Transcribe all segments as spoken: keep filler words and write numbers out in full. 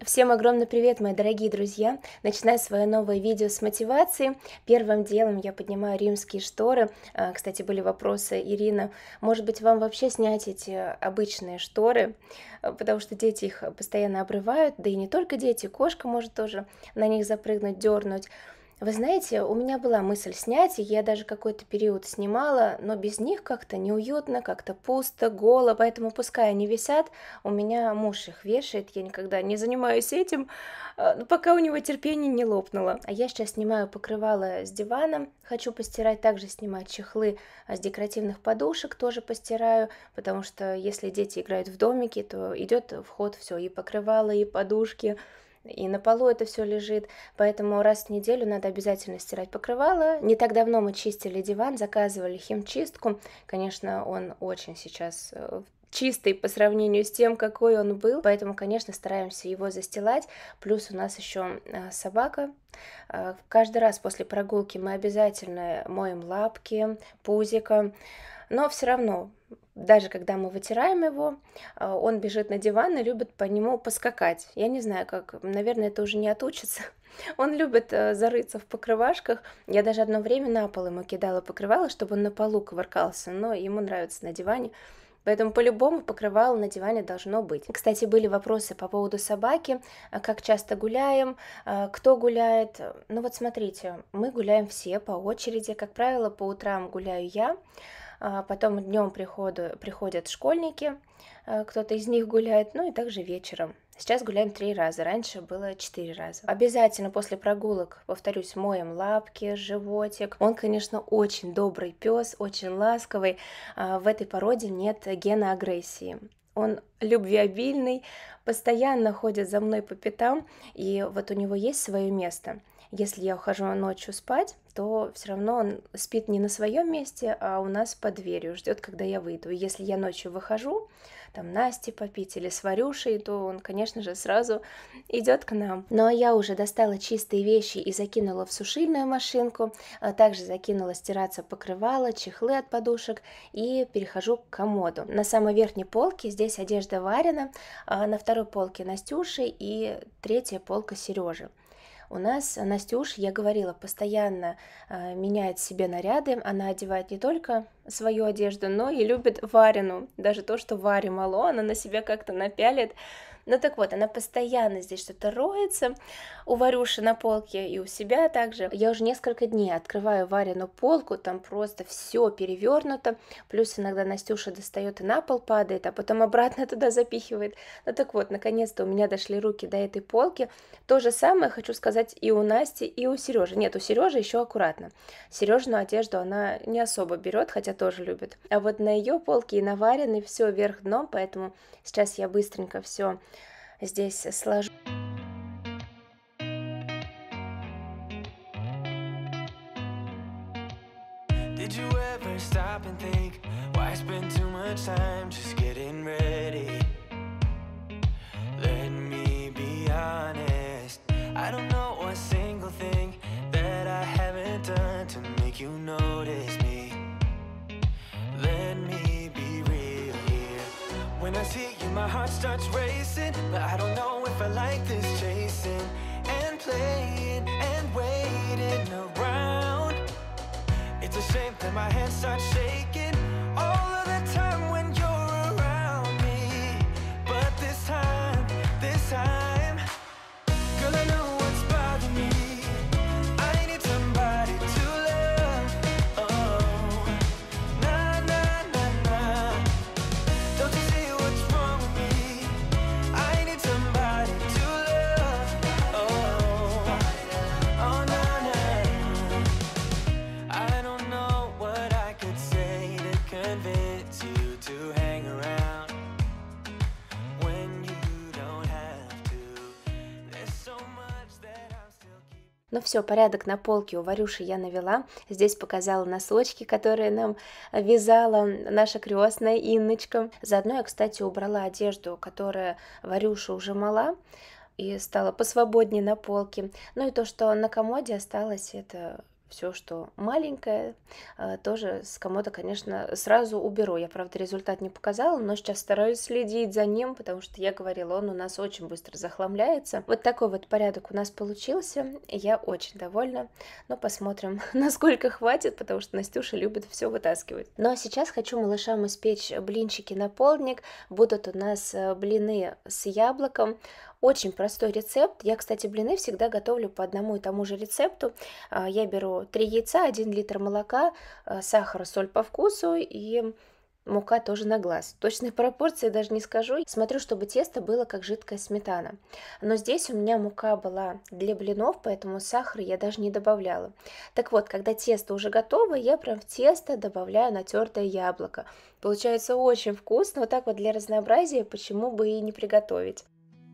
Всем огромный привет, мои дорогие друзья! Начинаю свое новое видео с мотивации. Первым делом я поднимаю римские шторы. А, Кстати, были вопросы, Ирина, может быть, вам вообще снять эти обычные шторы, А, потому что дети их постоянно обрывают, да и не только дети, кошка может тоже на них запрыгнуть, дернуть. Вы знаете, у меня была мысль снять, и я даже какой-то период снимала, но без них как-то неуютно, как-то пусто, голо, поэтому пускай они висят, у меня муж их вешает, я никогда не занимаюсь этим, а, ну, пока у него терпение не лопнуло. А я сейчас снимаю покрывало с дивана, хочу постирать, также снимать чехлы а, с декоративных подушек, тоже постираю, потому что если дети играют в домике, то идет в ход все, и покрывало, и подушки, и на полу это все лежит, поэтому раз в неделю надо обязательно стирать покрывало. Не так давно мы чистили диван, заказывали химчистку, конечно, он очень сейчас э, чистый по сравнению с тем, какой он был, поэтому, конечно, стараемся его застилать, плюс у нас еще собака. Э, Каждый раз после прогулки мы обязательно моем лапки, пузико, но все равно, даже когда мы вытираем его, а, он бежит на диван и любит по нему поскакать. Я не знаю, как, наверное, это уже не отучится. Он любит э, зарыться в покрывашках. Я даже одно время на пол ему кидала покрывало, чтобы он на полу кувыркался, но ему нравится на диване. Поэтому по-любому покрывало на диване должно быть. Кстати, были вопросы по поводу собаки, а как часто гуляем, а, кто гуляет. Ну вот смотрите, мы гуляем все по очереди. Как правило, по утрам гуляю я, а потом днем приходу, приходят школьники, а, кто-то из них гуляет, ну и также вечером. Сейчас гуляем три раза, раньше было четыре раза. Обязательно после прогулок, повторюсь, моем лапки, животик. Он, конечно, очень добрый пес, очень ласковый. А, В этой породе нет гена агрессии. Он любвеобильный, постоянно ходит за мной по пятам, и вот у него есть свое место. Если я ухожу ночью спать, то все равно он спит не на своем месте, а у нас под дверью, ждет, когда я выйду. И если я ночью выхожу, там Насте попить или с Варюшей, то он, конечно же, сразу идет к нам. Ну а я уже достала чистые вещи и закинула в сушильную машинку, а также закинула стираться покрывало, чехлы от подушек и перехожу к комоду. На самой верхней полке здесь одежда Варина, а на второй полке Настюши и третья полка Сережи. У нас Настюш, я говорила, постоянно э, меняет себе наряды, она одевает не только свою одежду, но и любит Варину, даже то, что Варе мало, она на себя как-то напялит. Ну так вот, она постоянно здесь что-то роется, у Варюши на полке и у себя также. Я уже несколько дней открываю Варину полку, там просто все перевернуто, плюс иногда Настюша достает и на пол падает, а потом обратно туда запихивает. Ну так вот, наконец-то у меня дошли руки до этой полки. То же самое хочу сказать и у Насти, и у Сережи. Нет, у Сережи еще аккуратно. Сережину одежду она не особо берет, хотя тоже любит. А вот на ее полке и на Вариной все вверх дном, поэтому сейчас я быстренько все здесь сложу. Did you ever stop and think, why spend too much time just getting ready? Let me be honest, I don't know a single thing that I haven't done to make you notice me. Let me be real here. When I see you, my heart starts racing, but I don't know if I like this chasing and playing and waiting around. It's a shame that my hands start shaking all of the time when you're around me. But this time, this time, girl, I know what's bothering me. I need somebody to love. Oh, nah, nah, nah, nah. Don't you see what's wrong with me? I need somebody to love. Oh, oh, nah, nah. I don't know what I could say to convince you to hang around when you don't have to. There's so much that I'm still keeping. Ну все, порядок на полке у Варюши я навела. Здесь показала носочки, которые нам вязала наша крестная Инночка. Заодно я, кстати, убрала одежду, которая Варюша уже мала, и стала посвободнее на полке. Ну и то, что на комоде осталось, это все, что маленькое, тоже с комода, конечно, сразу уберу. Я, правда, результат не показала, но сейчас стараюсь следить за ним, потому что я говорила, он у нас очень быстро захламляется. Вот такой вот порядок у нас получился, я очень довольна, но посмотрим, насколько хватит, потому что Настюша любит все вытаскивать. Ну а сейчас хочу малышам испечь блинчики на полдник. Будут у нас блины с яблоком. Очень простой рецепт. Я, кстати, блины всегда готовлю по одному и тому же рецепту. Я беру три яйца, один литр молока, сахар, соль по вкусу и мука тоже на глаз. Точные пропорции даже не скажу. Смотрю, чтобы тесто было как жидкая сметана. Но здесь у меня мука была для блинов, поэтому сахар я даже не добавляла. Так вот, когда тесто уже готово, я прям в тесто добавляю натертое яблоко. Получается очень вкусно. Вот так вот для разнообразия, почему бы и не приготовить.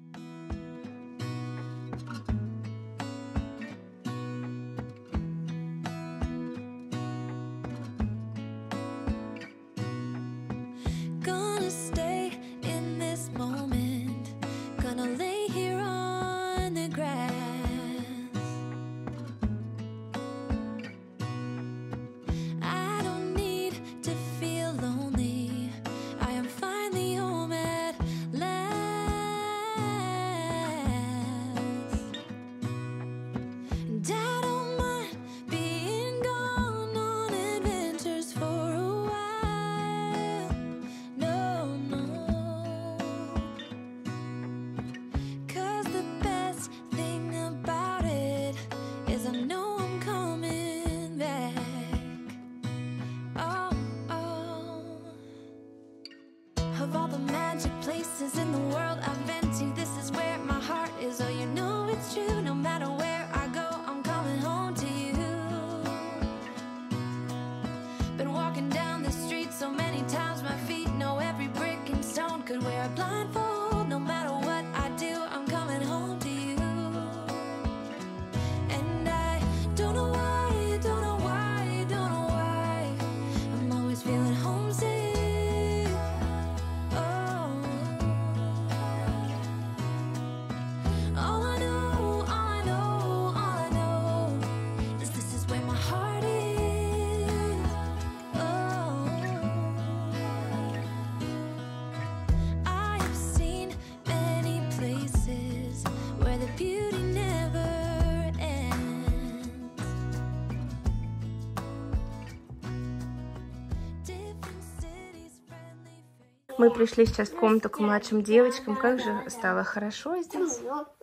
Мы пришли сейчас в комнату к младшим девочкам. Как же стало хорошо здесь.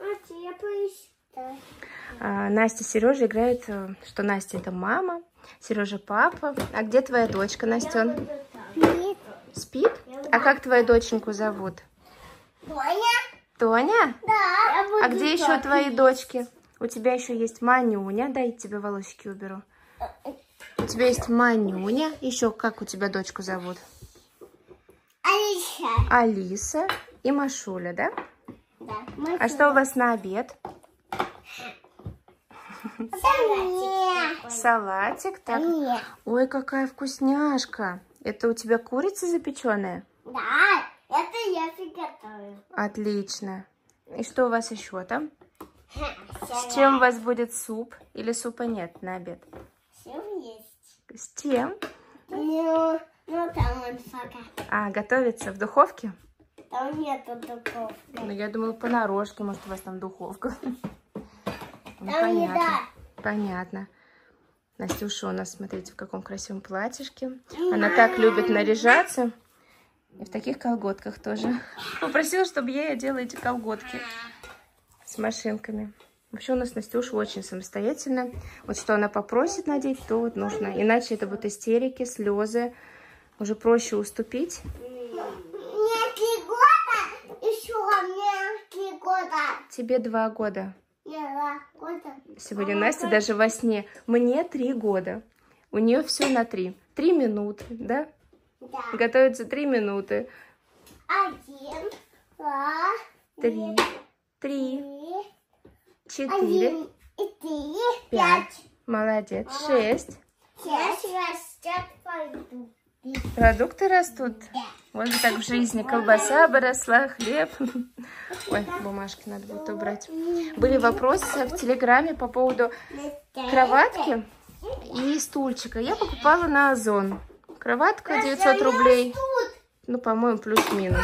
А, Настя с Сережей играют, что Настя это мама, Сережа папа. А где твоя дочка, Настен? Спит. Спит? А как твою доченьку зовут? Тоня. Тоня? Да. А где еще твои дочки? У тебя еще есть Манюня. Дай я тебе волосики уберу. У тебя есть Манюня. Еще как у тебя дочку зовут? Алиса. Алиса и Машуля, да? Да. Машуля. А что у вас на обед? Салатик. Салатик. Так. Нет. Ой, какая вкусняшка. Это у тебя курица запеченная? Да, это я приготовила. Отлично. И что у вас еще там? Салат. С чем у вас будет суп? Или супа нет на обед? Суп есть. С чем? Ну, ну там он пока. А, готовится в духовке? Там нету духовки. Ну, я думала, понарошке, может, у вас там духовка. Ну, Там понятно. еда. Понятно. Настюша у нас, смотрите, в каком красивом платьишке. Она так любит наряжаться. И в таких колготках тоже. Попросила, чтобы я ей одела эти колготки с машинками. Вообще у нас Настюша очень самостоятельная. Вот что она попросит надеть, то вот нужно. Иначе это будут истерики, слезы. Уже проще уступить. Мне три года, еще мне три года. Тебе два года. Мне два года. Сегодня Настя даже во сне. Мне три года. У нее все на три. Три минуты, да? Да. Готовится три минуты. Один, два, Три. Три. три, Четыре. один и три, Пять. пять. Молодец. Шесть. Шесть растет пойду. Продукты растут. Вот так в жизни. Колбаса бы росла, хлеб. Ой, бумажки надо будет убрать. Были вопросы в Телеграме по поводу кроватки. и стульчика. Я покупала на Озон. Кроватка девятьсот рублей. Ну, по-моему, плюс-минус.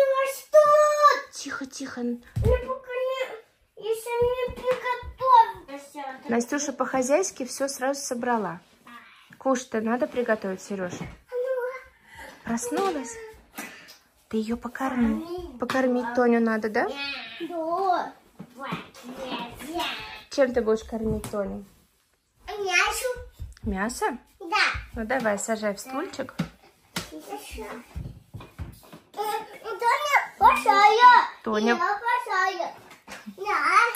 Тихо, тихо. Настюша по-хозяйски все сразу собрала. Кушать-то надо приготовить, Сереж. Проснулась? Ты ее покорми. Покормить Тоню надо, да? Чем ты будешь кормить Тоню? Мясо. Мясо? Да. Ну давай, сажай в стульчик. Тоня, пошая. Тоня. Я пошая. Да.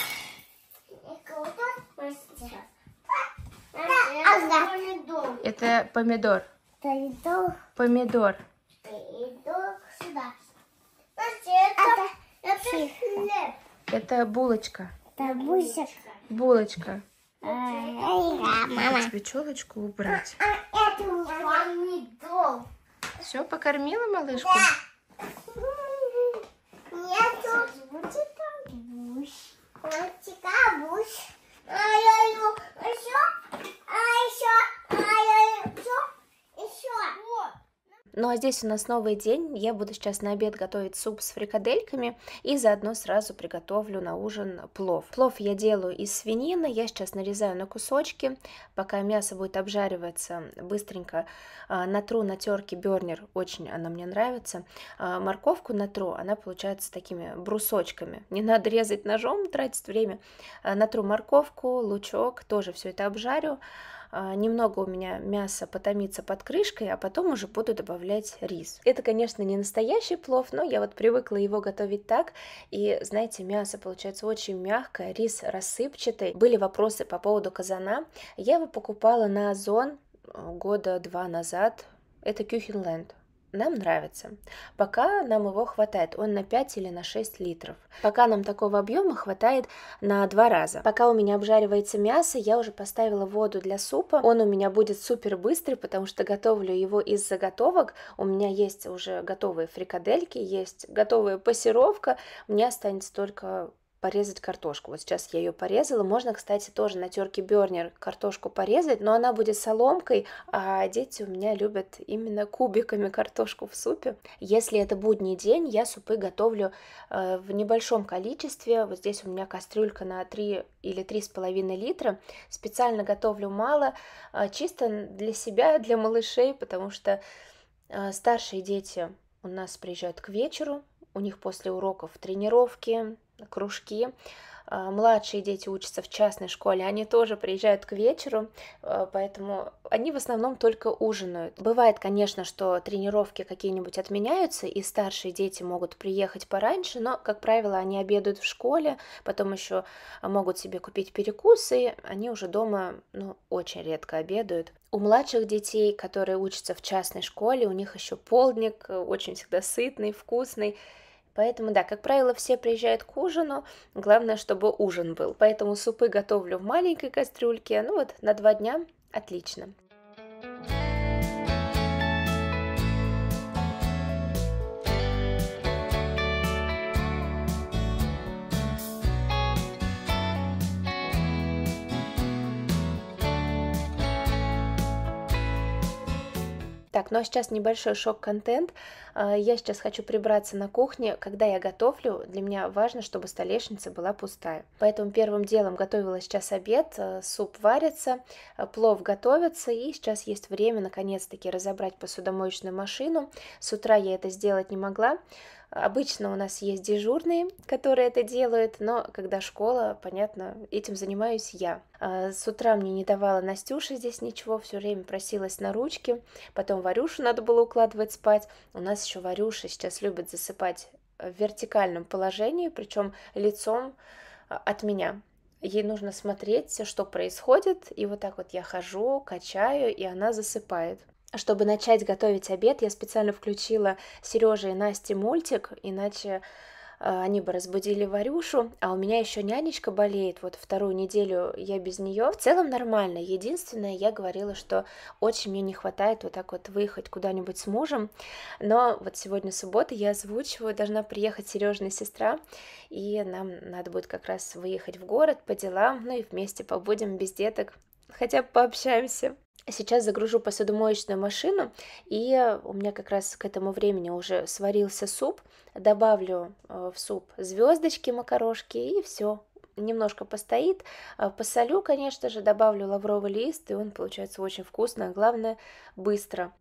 Это помидор. Помидор. Помидор. Помидор сюда. Это, это хлеб. Это булочка. Это бусик. Булочка. Мама. Тебе челочку убрать. Это помидор. Все, покормила малышку? Да. Нету. Мультика буш. Мультика буш. Ай-яй-ю. Еще. А еще. Ай-яй-ю. Еще. Еще. Вот. Ну а здесь у нас новый день. Я буду сейчас на обед готовить суп с фрикадельками и заодно сразу приготовлю на ужин плов. Плов я делаю из свинины. Я сейчас нарезаю на кусочки. Пока мясо будет обжариваться, быстренько а, натру на терке Бернер. Очень она мне нравится. А, морковку натру, она получается такими брусочками. Не надо резать ножом, тратить время. А, натру морковку, лучок, тоже все это обжарю. Немного у меня мяса потомится под крышкой, а потом уже буду добавлять рис. Это, конечно, не настоящий плов, но я вот привыкла его готовить так. И, знаете, мясо получается очень мягкое, рис рассыпчатый. Были вопросы по поводу казана. Я его покупала на Озон года два назад. Это Кюхенленд. Нам нравится. Пока нам его хватает, он на пять или на шесть литров. Пока нам такого объема хватает на два раза. Пока у меня обжаривается мясо, я уже поставила воду для супа. Он у меня будет супер быстрый, потому что готовлю его из заготовок. У меня есть уже готовые фрикадельки, есть готовая пассировка. Мне останется только порезать картошку. Вот сейчас я ее порезала. Можно, кстати, тоже на терке Бернер картошку порезать, но она будет соломкой, а дети у меня любят именно кубиками картошку в супе. Если это будний день, я супы готовлю э, в небольшом количестве. Вот здесь у меня кастрюлька на три или три с половиной литра. Специально готовлю мало, э, чисто для себя, для малышей, потому что э, старшие дети у нас приезжают к вечеру, у них после уроков тренировки, кружки. Младшие дети учатся в частной школе, они тоже приезжают к вечеру, поэтому они в основном только ужинают. Бывает, конечно, что тренировки какие-нибудь отменяются, и старшие дети могут приехать пораньше, но, как правило, они обедают в школе, потом еще могут себе купить перекус, и они уже дома, ну, очень редко обедают. У младших детей, которые учатся в частной школе, у них еще полдник, очень всегда сытный, вкусный. Поэтому, да, как правило, все приезжают к ужину, главное, чтобы ужин был. Поэтому супы готовлю в маленькой кастрюльке, ну вот на два дня отлично. Так, ну а сейчас небольшой шок-контент. Я сейчас хочу прибраться на кухне. Когда я готовлю, для меня важно, чтобы столешница была пустая. Поэтому первым делом готовила сейчас обед, суп варится, плов готовится, и сейчас есть время наконец-таки разобрать посудомоечную машину. С утра я это сделать не могла. Обычно у нас есть дежурные, которые это делают, но когда школа, понятно, этим занимаюсь я. С утра мне не давала Настюша здесь ничего, все время просилась на ручки, потом Варюшу надо было укладывать спать. У нас еще Варюша сейчас любит засыпать в вертикальном положении, причем лицом от меня. Ей нужно смотреть, что происходит, и вот так вот я хожу, качаю, и она засыпает. Чтобы начать готовить обед, я специально включила Сереже и Насте мультик, иначе э, они бы разбудили Варюшу, а у меня еще нянечка болеет, вот вторую неделю я без нее. В целом нормально, единственное, я говорила, что очень мне не хватает вот так вот выехать куда-нибудь с мужем, но вот сегодня суббота, я озвучиваю, должна приехать Сережина сестра, и нам надо будет как раз выехать в город по делам, ну и вместе побудем без деток. хотя бы пообщаемся. Сейчас загружу посудомоечную машину, и у меня как раз к этому времени уже сварился суп. Добавлю в суп звездочки, макарошки, и все. Немножко постоит. Посолю, конечно же, добавлю лавровый лист, и он получается очень вкусно, а главное, быстро.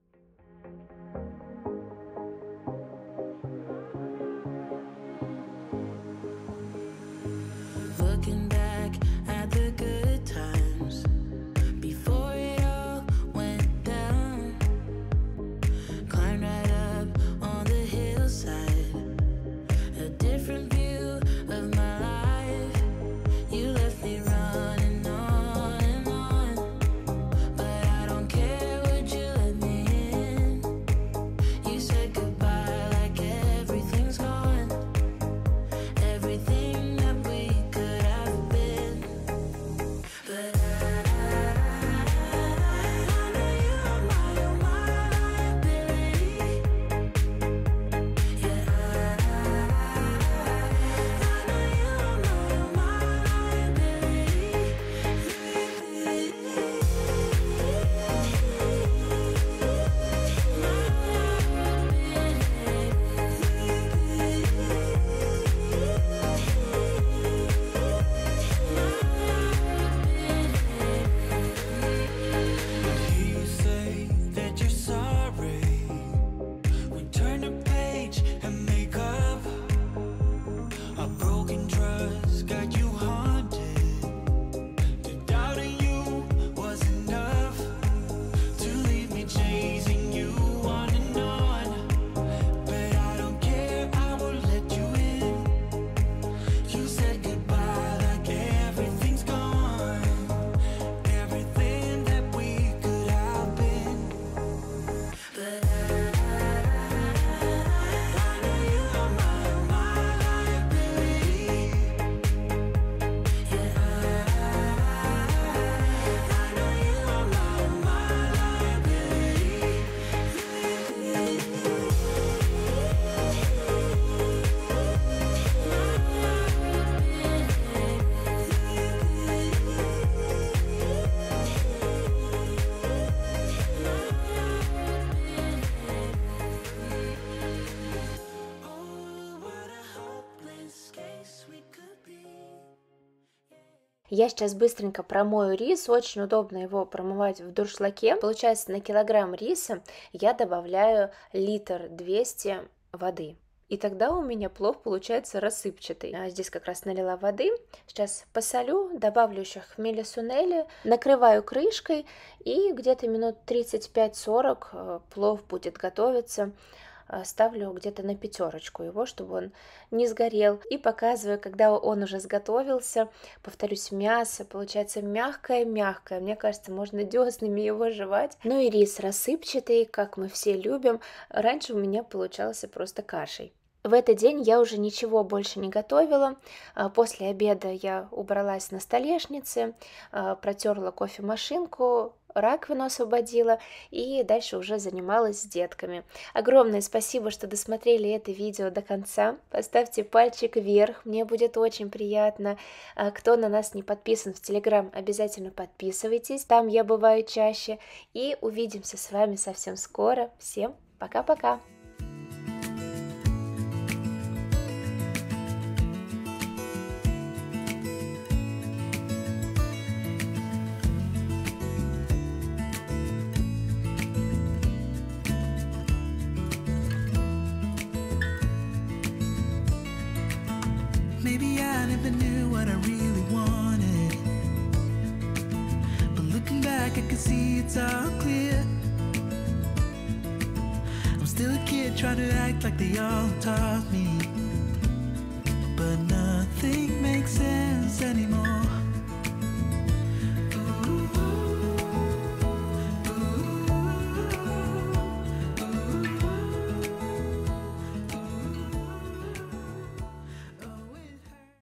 Я сейчас быстренько промою рис, очень удобно его промывать в дуршлаге. Получается, на килограмм риса я добавляю литр двести воды. И тогда у меня плов получается рассыпчатый. А здесь как раз налила воды. Сейчас посолю, добавлю еще хмели сунели, накрываю крышкой, и где-то минут тридцать пять сорок плов будет готовиться. Ставлю где-то на пятерочку его, чтобы он не сгорел. И показываю, когда он уже сготовился. Повторюсь, мясо получается мягкое-мягкое. Мне кажется, можно деснами его жевать. Ну и рис рассыпчатый, как мы все любим. Раньше у меня получался просто кашей. В этот день я уже ничего больше не готовила. После обеда я убралась на столешнице, протерла кофемашинку, раковину освободила и дальше уже занималась с детками. Огромное спасибо, что досмотрели это видео до конца. Поставьте пальчик вверх, мне будет очень приятно. Кто на нас не подписан в Телеграм, обязательно подписывайтесь, там я бываю чаще. И увидимся с вами совсем скоро. Всем пока-пока! Maybe I never knew what I really wanted, but looking back I can see it's all clear. I'm still a kid trying to act like they all taught me, but nothing